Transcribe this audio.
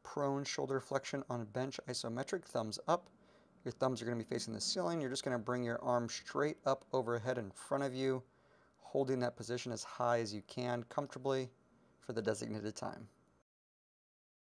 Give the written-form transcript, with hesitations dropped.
prone shoulder flexion on bench isometric, thumbs up. Your thumbs are going to be facing the ceiling. You're just going to bring your arm straight up overhead in front of you, holding that position as high as you can comfortably for the designated time.